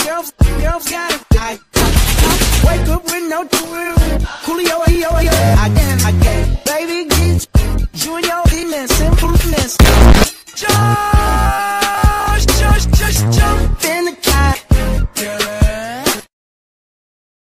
girls got it. I wake up with no Coolio, I